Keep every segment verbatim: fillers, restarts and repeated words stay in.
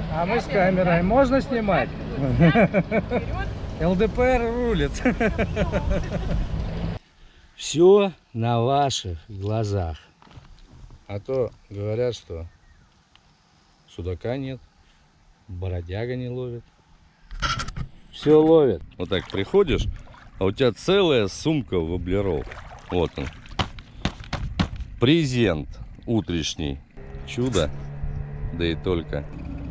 А мы с камерой. Можно снимать? эл дэ пэ эр рулит. Все на ваших глазах. А то говорят, что судака нет, бородяга не ловит. Все ловит. Вот так приходишь, а у тебя целая сумка воблеров. Вот он. Презент утрешний. Чудо. Да и только.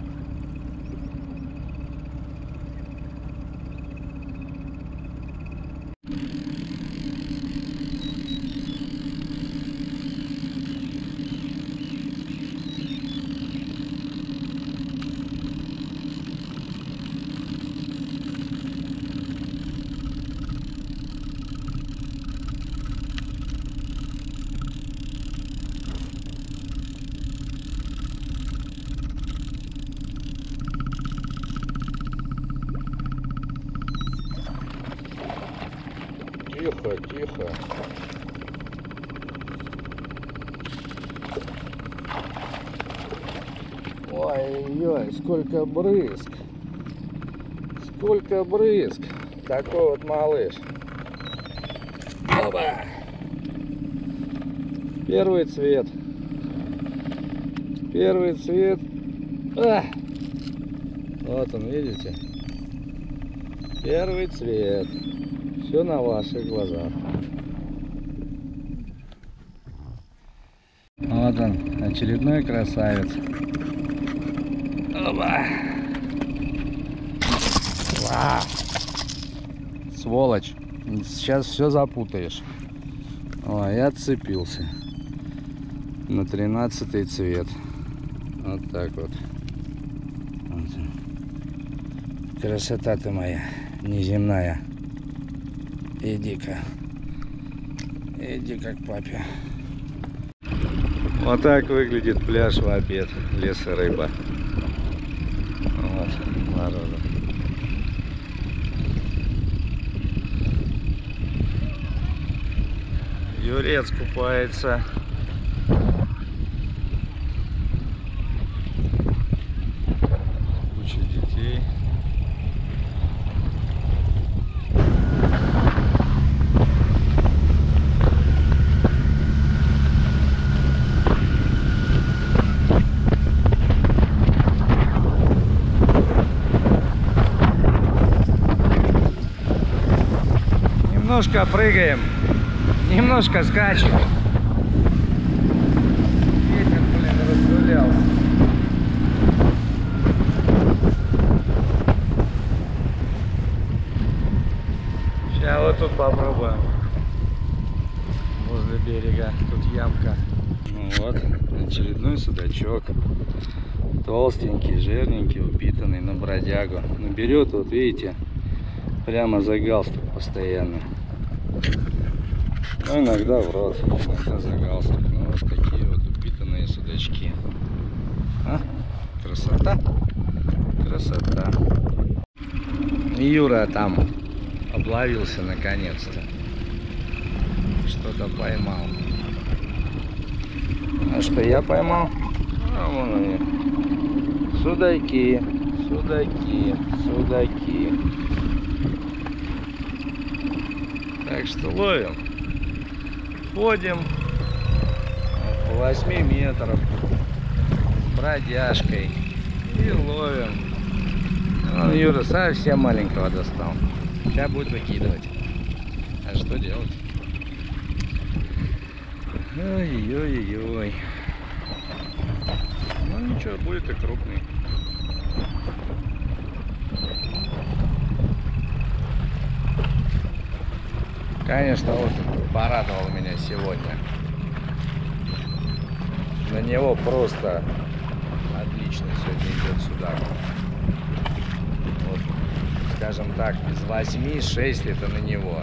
Тихо, тихо. Ой-ой, сколько брызг. Сколько брызг. Такой вот малыш. Опа! Первый цвет. Первый цвет. А! Вот он, видите? Первый цвет. Все на ваших глазах. Вот он, очередной красавец. Опа! Вау! Сволочь! Сейчас все запутаешь. Ой, я отцепился. На тринадцатый цвет. Вот так вот. Вот. Красота ты моя, неземная. Иди-ка. Иди как папе. Вот так выглядит пляж в обед. Лес и рыба. Вот, народу. Юрец купается. Куча детей. Немножко прыгаем, немножко скачем. Ветер, блин, разгулялся. Сейчас вот тут попробуем. Возле берега, тут ямка. Ну вот, очередной судачок. Толстенький, жирненький, упитанный на бродягу. Но берет, вот видите, прямо за галстук постоянно. Ну, иногда в рот, иногда за галстук. Ну, вот такие вот упитанные судачки. А? Красота. Красота. Юра там обловился наконец-то. Что-то поймал. А что я поймал? А вон они. Судаки. Судаки. Судаки. Так что ловим. Ходим по восьми метров с бродяжкой и ловим. Вон Юра совсем маленького достал. Сейчас будет выкидывать. А что делать? Ой-ой-ой. Ну ничего, будет и крупный. Конечно, вот порадовал меня сегодня. На него просто отлично сегодня идет судак. Вот, скажем так, из восьми шесть это на него.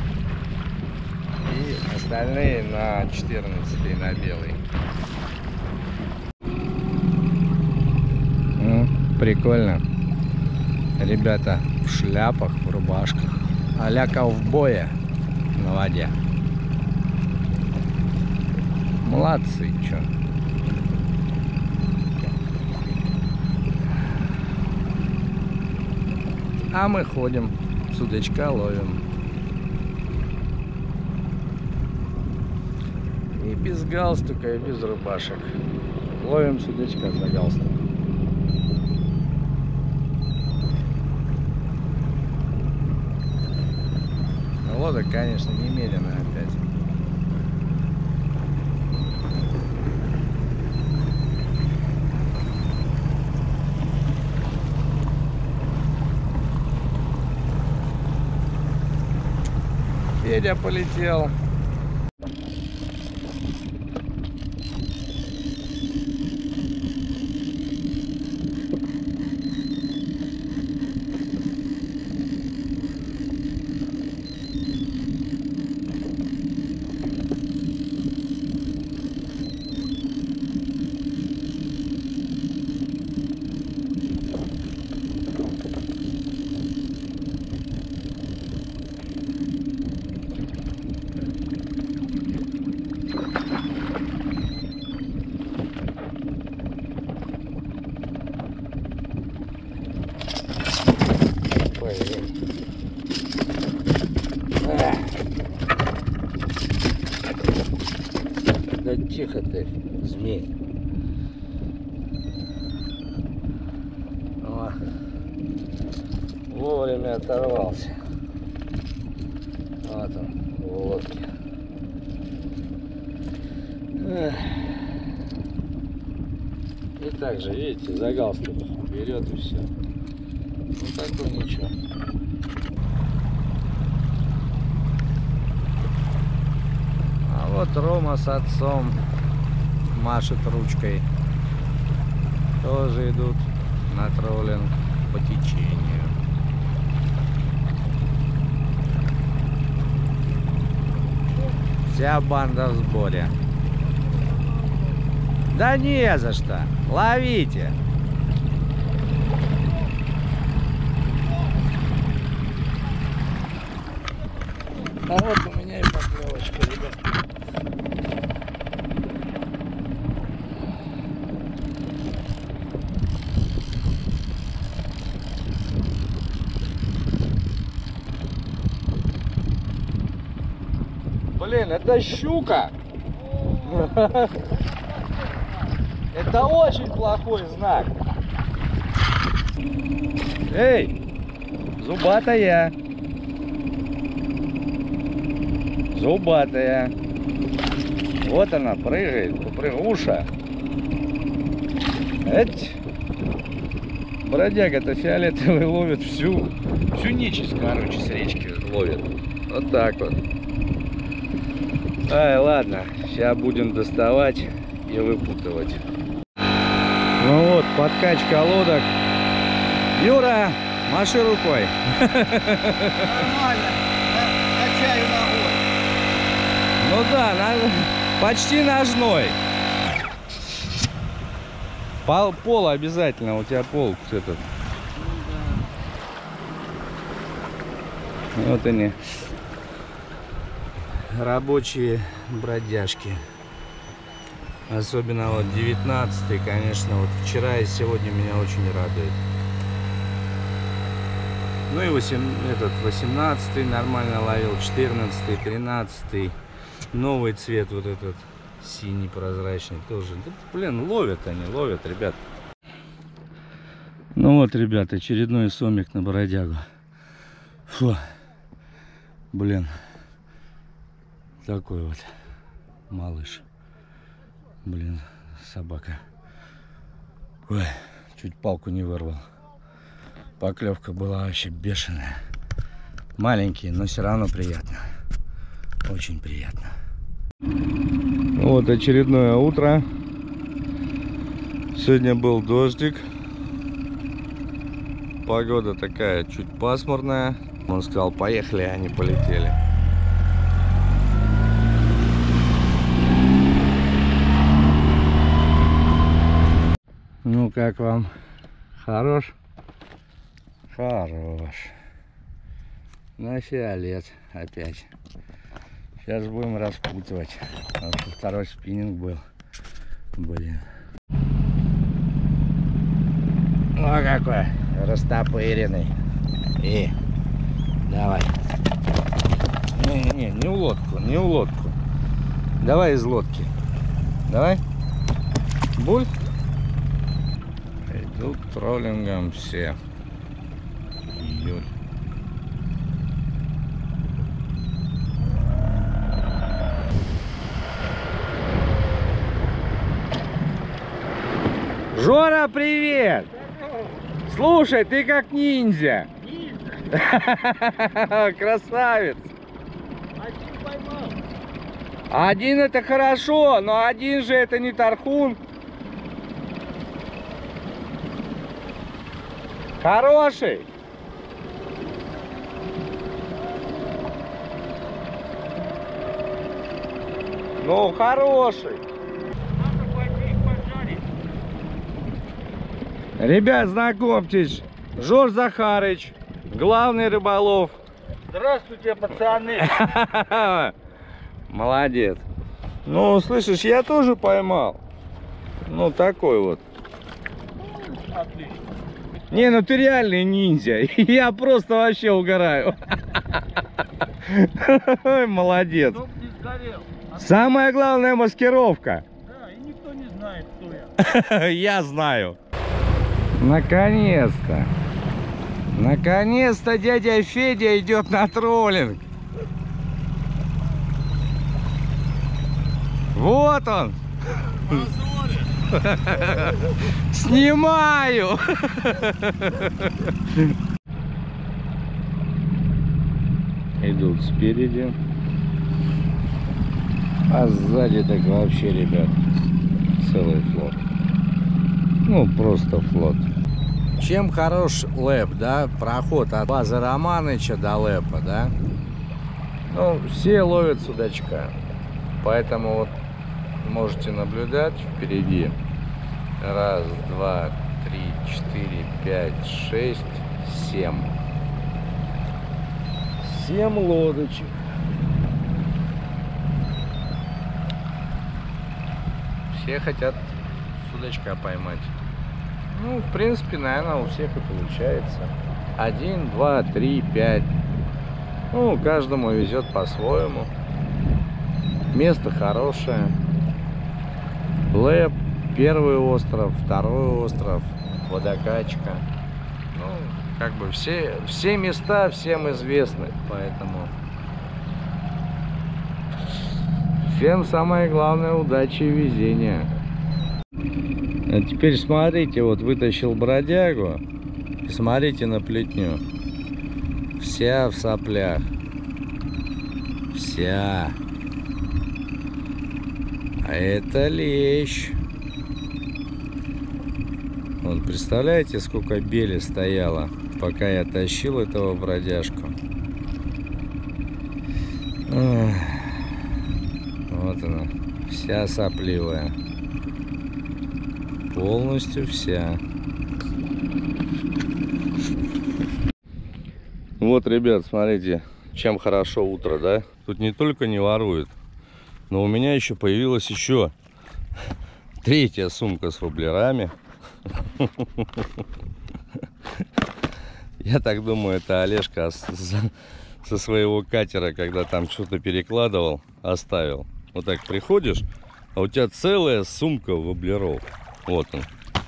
И остальные на четырнадцатый, на белый. Ну, прикольно. Ребята в шляпах, в рубашках. А-ля ковбоя на воде. Молодцы, чё. А мы ходим, судачка ловим. И без галстука, и без рубашек. Ловим судачка за галстук. Лодок, конечно, немерено опять. Федя полетел. Да тихо ты, змей. О, вовремя оторвался. Вот он, в лодке. И так же, видите, за галстук берет и все. Ну такой ничего. А вот Рома с отцом машет ручкой. Тоже идут на троллинг по течению. Вся банда в сборе. Да не за что. Ловите. А вот у меня и поклевочка, ребят. Блин, это щука. Это очень плохой знак. Эй, зубатая. Зубатая. Вот она прыгает, попрыгуша. Эть. Бродяга-то фиолетовый ловит всю, всю нечисть, короче, с речки ловит. Вот так вот. Ай, ладно, сейчас будем доставать и выпутывать. Ну вот, подкачка лодок. Юра, маши рукой. Нормально, качаю ногой. Ну да, на, почти ножной. Пол, пол обязательно, у тебя пол этот. Ну, да. Вот они, рабочие бродяжки. Особенно вот девятнадцатый, конечно, вот вчера и сегодня меня очень радует. Ну и восемь, этот восемнадцатый нормально ловил, четырнадцатый, тринадцатый. Новый цвет вот этот синий прозрачный тоже. Да, блин, ловят они, ловят, ребят. Ну вот, ребят, очередной сомик на бродягу. Фу. Блин. Такой вот малыш. Блин, собака. Ой, чуть палку не вырвал. Поклевка была вообще бешеная. Маленькие, но все равно приятно. Очень приятно. Вот очередное утро. Сегодня был дождик. Погода такая чуть пасмурная. Он сказал, поехали, они полетели. Ну как вам? Хорош? Хорош. На фиолет опять. Сейчас будем распутывать. Потому что второй спиннинг был. Блин. О, какой растопыренный. Э, давай. Не-не-не, не в лодку, не в лодку. Давай из лодки. Давай. Буль. Идут троллингом все. Июль. Жора, привет! Слушай, ты как ниндзя. Ниндзя? Красавец. Один поймал. Один это хорошо, но один же это не тархун. Хороший. Ну, хороший. Надо пойти их пожарить. Ребят, знакомьтесь, Жорж Захарыч, главный рыболов. Здравствуйте, пацаны. Молодец. Ну, слышишь, я тоже поймал. Ну, такой вот. Отлично. Не, ну ты реальный ниндзя. Я просто вообще угораю. Молодец. Чтоб не сгорел. А Самая главная маскировка. да, и никто не знает, кто я. Я знаю. Наконец-то. Наконец-то дядя Федя идет на троллинг. Вот он. Снимаю. Идут спереди. А сзади так вообще, ребят, целый флот. Ну, просто флот. Чем хорош лэп, да? Проход от базы Романыча до лэпа, да? Ну, все ловят судачка. Поэтому вот можете наблюдать впереди. Раз, два, три, четыре, пять, шесть, семь. Семь лодочек. Все хотят судачка поймать. Ну, в принципе, наверное, у всех и получается. Один, два, три, пять. Ну, каждому везет по-своему. Место хорошее. Лэп, первый остров, второй остров, водокачка. Ну, как бы все, все места всем известны, поэтому всем самое главное удачи и везения. А теперь смотрите, вот вытащил бродягу и смотрите на плетню. Вся в соплях. Вся. А это лещ. Вот представляете, сколько бели стояло, пока я тащил этого бродяжку. Ах, вот она, вся сопливая. Полностью вся. Вот, ребят, смотрите, чем хорошо утро, да? Тут не только не воруют, но у меня еще появилась еще третья сумка с воблерами. Я так думаю, это Олежка со своего катера, когда там что-то перекладывал, оставил. Вот так приходишь, а у тебя целая сумка воблеров. Вот он.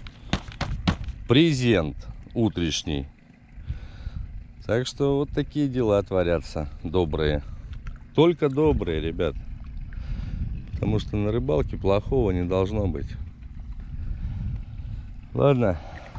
Презент утренний. Так что вот такие дела творятся добрые. Только добрые, ребят. Потому что на рыбалке плохого не должно быть. Ладно.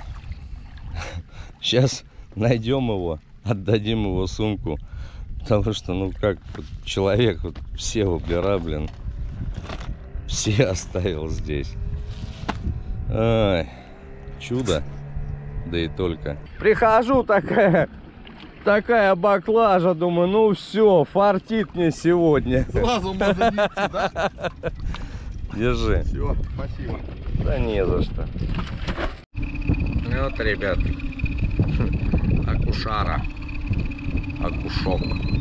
Сейчас найдем его, отдадим его сумку. Потому что, ну как, вот человек, вот все воблера, блин, все оставил здесь. Ай, чудо. Да и только. Прихожу, такая, такая баклажа, думаю, ну все, фартит мне сегодня. Сразу можно нести, да? Держи. Все, спасибо. Да не за что. Вот, ребят, акушара, акушок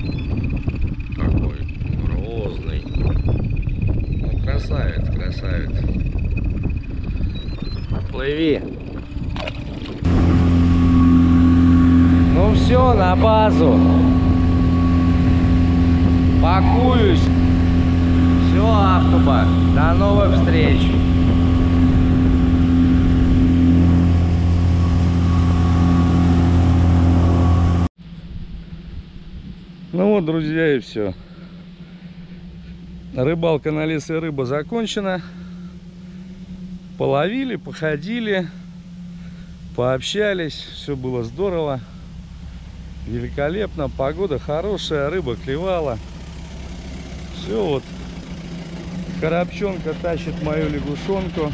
такой грозный. Ну, красавец, красавец. Плыви. Ну все, на базу. Пакуюсь. Все, Ахтуба. До новых встреч. Ну вот, друзья, и все. Рыбалка на лес и рыба закончена. Половили, походили, пообщались. Все было здорово. Великолепно. Погода хорошая, рыба клевала. Все вот. Коробчонка тащит мою лягушонку.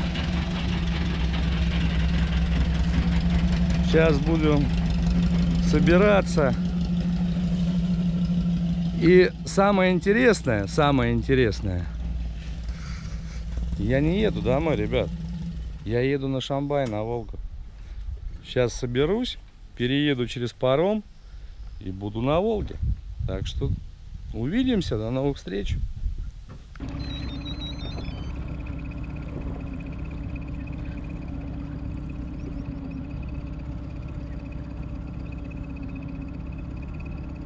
Сейчас буду собираться. И самое интересное, самое интересное, я не еду домой, ребят. Я еду на Шамбай, на Волгу. Сейчас соберусь, перееду через паром и буду на Волге. Так что увидимся, до новых встреч.